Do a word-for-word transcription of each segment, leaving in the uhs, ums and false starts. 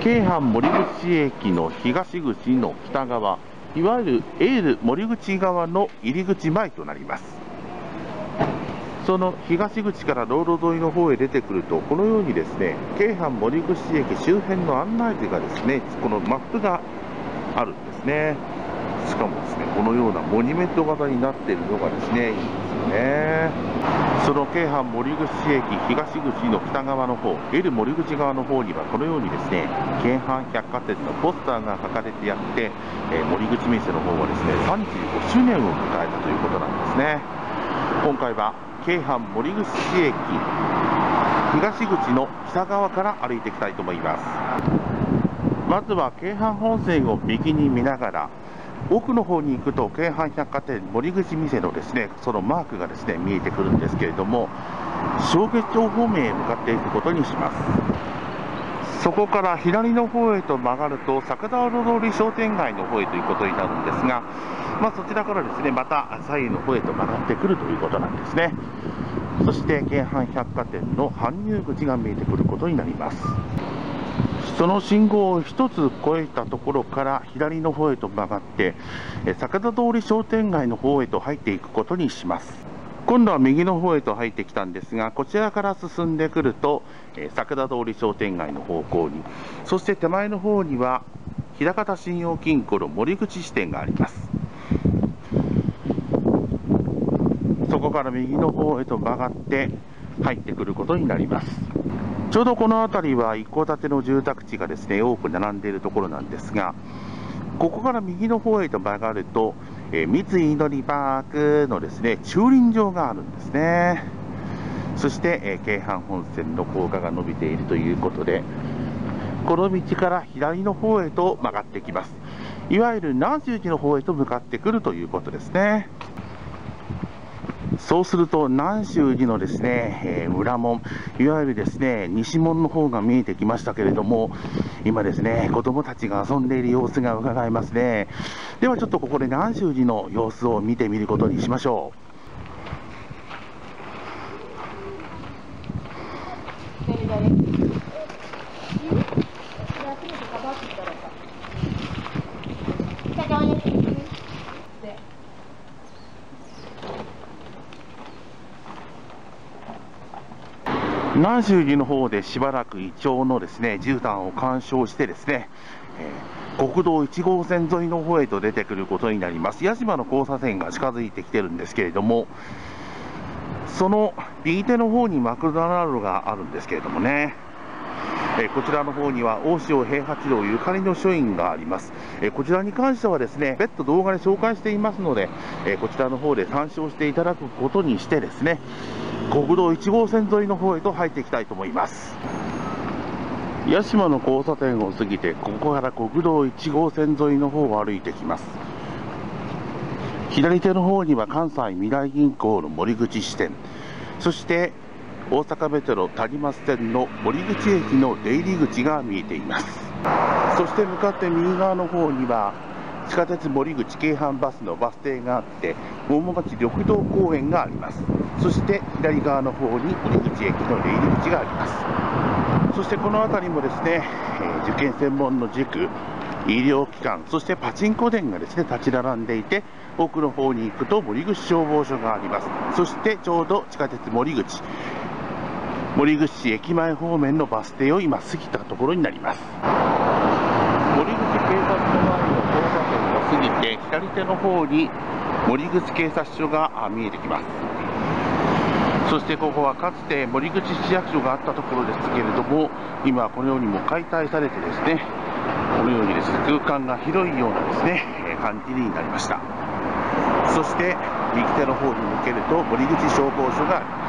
京阪森口駅の東口の北側、いわゆるエール森口側の入り口前となります。その東口から道路沿いの方へ出てくると、このようにですね、京阪森口駅周辺の案内図がですね、このマップがあるんですね。しかもですね、このようなモニュメント型になっているのがですね、いいんですよね。その京阪森口駅東口の北側の方、L 森口側の方にはこのようにですね、京阪百貨店のポスターが書かれてあって、えー、森口店の方はですね、さんじゅうごしゅうねんを迎えたということなんですね。今回は京阪森口駅東口の北側から歩いていきたいと思います。まずは京阪本線を右に見ながら、奥の方に行くと京阪百貨店森口店のですね、そのマークがですね見えてくるんですけれども、小月町方面へ向かっていくことにします。そこから左の方へと曲がると坂田通り商店街の方へということになるんですが、まあ、そちらからですねまた左右の方へと曲がってくるということなんですね。そして京阪百貨店の搬入口が見えてくることになります。その信号を一つ越えたところから左の方へと曲がって坂田通り商店街の方へと入っていくことにします。今度は右の方へと入ってきたんですが、こちらから進んでくると坂田通り商店街の方向に、そして手前の方には枚方信用金庫の森口支店があります。そこから右の方へと曲がって入ってくることになります。ちょうどこの辺りは一戸建ての住宅地がですね多く並んでいるところなんですが、ここから右の方へと曲がると、えー、三井のりパークのですね駐輪場があるんですね。そして、えー、京阪本線の高架が伸びているということで、この道から左の方へと曲がってきます。いわゆる南宗寺の方へと向かってくるということですね。そうすると南宗寺のですね、えー、裏門、いわゆるですね西門の方が見えてきましたけれども、今ですね子どもたちが遊んでいる様子が伺えますね。ではちょっとここで南宗寺の様子を見てみることにしましょう。南宗寺の方でしばらくイチョウのですね絨毯を鑑賞してですね、えー、国道いち号線沿いの方へと出てくることになります。八島の交差点が近づいてきてるんですけれども、その右手の方にマクドナルドがあるんですけれどもね、えー、こちらの方には大塩平八郎ゆかりの書院があります。えー、こちらに関してはですね別途動画で紹介していますので、えー、こちらの方で参照していただくことにしてですね、国道いち号線沿いの方へと入っていきたいと思います。八島の交差点を過ぎて、ここから国道いち号線沿いの方を歩いてきます。左手の方には関西未来銀行の森口支店、そして大阪メトロ谷増線の森口駅の出入り口が見えています。そして向かって右側の方には地下鉄森口京阪バスのバス停があって、桃町緑道公園があります。そして左側の方に森口駅の出入り口があります。そしてこの辺りもですね、えー、受験専門の塾、医療機関、そしてパチンコ店がですね立ち並んでいて、奥の方に行くと森口消防署があります。そしてちょうど地下鉄森口森口市駅前方面のバス停を今過ぎたところになります。森口警察署前の交差点を過ぎて左手の方に森口警察署が見えてきます。そしてここはかつて森口市役所があったところですけれども、今このようにも解体されてですね、このようにですね空間が広いようなですね感じになりました。そして右手の方に向けると森口消防署があります。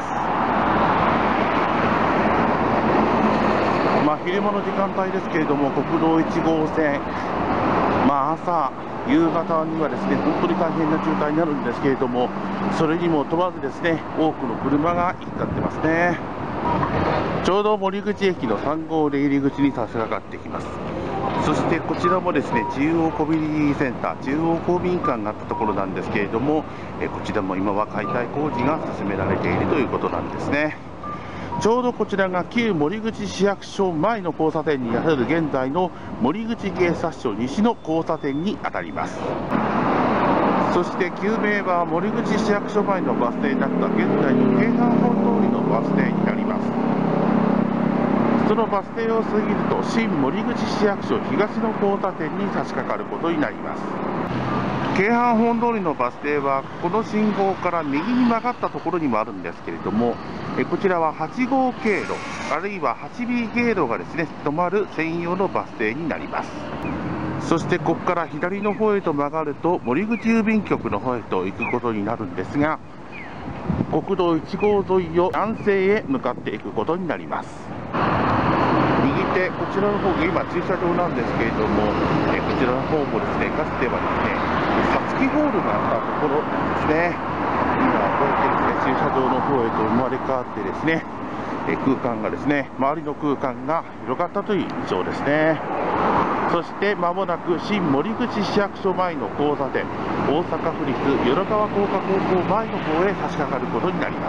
まあ、昼間の時間帯ですけれども、国道いち号線、まあ、朝、夕方にはですね本当に大変な渋滞になるんですけれども、それにも問わずですね多くの車が行き交ってますね。ちょうど森口駅のさん号出入り口に差し掛かってきます。そしてこちらもですね中央コミュニティセンター、中央公民館があったところなんですけれども、えこちらも今は解体工事が進められているということなんですね。 ちょうどこちらが旧森口市役所前の交差点にあたる現在の森口警察署西の交差点にあたります。そして旧名は森口市役所前のバス停だった現在の京阪本通りのバス停になります。そのバス停を過ぎると新森口市役所東の交差点に差し掛かることになります。京阪本通りのバス停はこの信号から右に曲がったところにもあるんですけれども、こちらははち号経路あるいは はちビー 経路がですね止まる専用のバス停になります。そしてここから左の方へと曲がると森口郵便局の方へと行くことになるんですが、国道いち号沿いを南西へ向かっていくことになります。右手、こちらの方が今駐車場なんですけれども、えこちらの方もですね、かつてはですね、さつきホールがあったところですね。今こうやってですね、駐車場の方へと生まれ変わってですね、え空間がですね、周りの空間が広がったという印象ですね。そして間もなく新森口市役所前の交差点、大阪府立淀川工科高校前の方へ差し掛かることになります。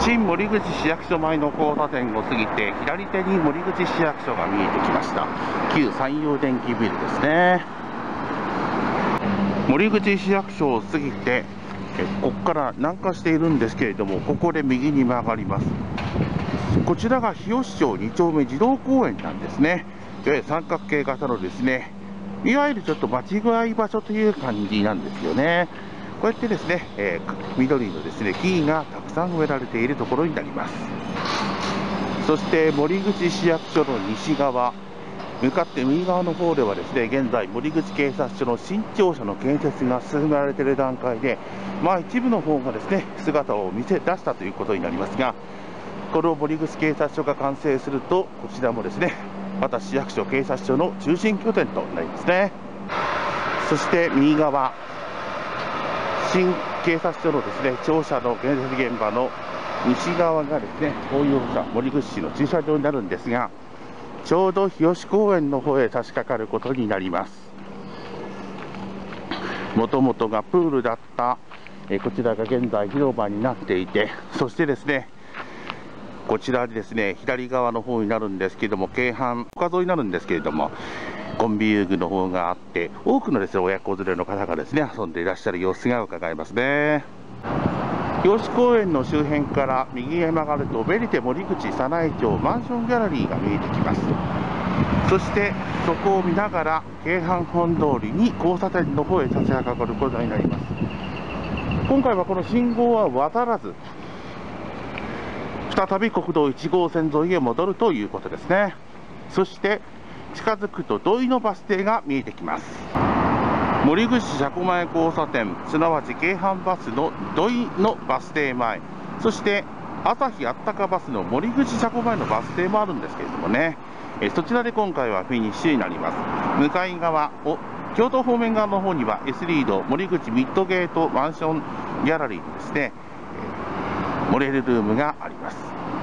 新森口市役所前の交差点を過ぎて左手に森口市役所が見えてきました。旧山陽電機ビルですね。森口市役所を過ぎてここから南下しているんですけれども、ここで右に曲がります。こちらが日吉町に丁目児童公園なんですね。三角形型のですね、いわゆるちょっと間違い場所という感じなんですよね。こうやってですね、えー、緑のですね木々がたくさん植えられているところになります。そして森口市役所の西側、向かって右側の方ではですね、現在森口警察署の新庁舎の建設が進められている段階で、まあ一部の方がですね姿を見せ出したということになりますが、この森口警察署が完成すると、こちらもですねまた市役所警察署の中心拠点となりますね。そして右側、新警察署のですね庁舎の建設現場の西側がですね公用車森口市の駐車場になるんですが、ちょうど日吉公園の方へ差し掛かることになります。もともとがプールだったえこちらが現在広場になっていて、そしてですねこちらですね左側の方になるんですけれども、京阪川沿いになるんですけれども、コンビ遊具の方があって、多くのですね親子連れの方がですね遊んでいらっしゃる様子が伺えますね。日吉公園の周辺から右へ曲がるとベリテ森口早苗町マンションギャラリーが見えてきます。そしてそこを見ながら京阪本通りに交差点の方へ差し掛かることになります。今回はこの信号は渡らず、再び国道いち号線沿いへ戻るということですね。そして近づくと土井のバス停が見えてきます。森口車庫前交差点、すなわち京阪バスの土井のバス停前、そして朝日あったかバスの森口車庫前のバス停もあるんですけれどもね、えそちらで今回はフィニッシュになります。向かい側を京都方面側の方には エス リード森口ミッドゲートマンションギャラリーにですねモデルルームがあります。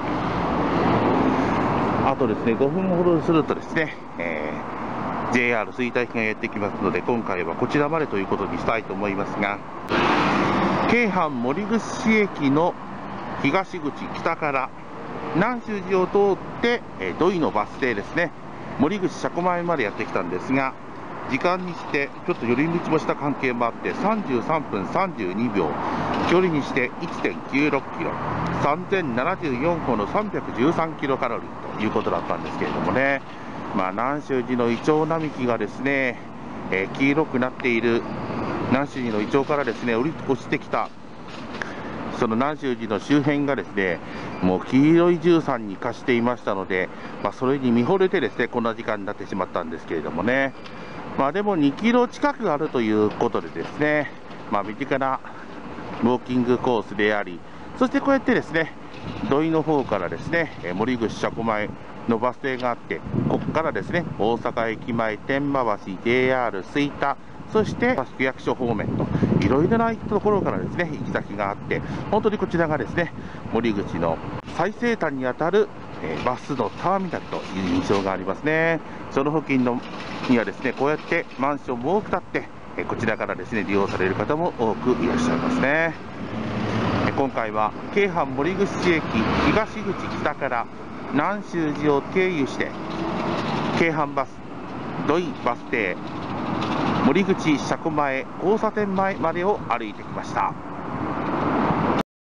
あとですねごふんほどするとですね、えー、ジェイアール 吹田駅がやってきますので、今回はこちらまでということにしたいと思いますが、京阪森口市駅の東口北から南修寺を通って、えー、土井のバス停ですね、森口車庫前までやってきたんですが、時間にしてちょっと寄り道もした関係もあってさんじゅうさんぷんさんじゅうにびょう、距離にして いってんきゅうろくキロ、さんぜんななじゅうよんこのさんびゃくじゅうさんキロカロリーということだったんですけれどもね、まあ、南修寺のイチョウ並木がですね、えー、黄色くなっている南修寺のイチョウからですね落ちてきたその南修寺の周辺がですねもう黄色い絨毯に化していましたので、まあ、それに見惚れてですねこんな時間になってしまったんですけれどもね、まあでもにキロ近くあるということでですね、まあ、身近なウォーキングコースであり、そしてこうやってですね土井の方からですね森口車庫前のバス停があって、ここからですね大阪駅前、天満橋、ジェイアール 吹田、そして区役所方面といろいろなところからですね行き先があって、本当にこちらがですね森口の最西端にあたるバスのターミナルという印象がありますね。その付近のにはですねこうやってマンションも多く建って、こちらからですね利用される方も多くいらっしゃいますね。 今回は京阪森口駅東口北から南州寺を経由して京阪バス土井バス停森口車庫前交差点前までを歩いてきました。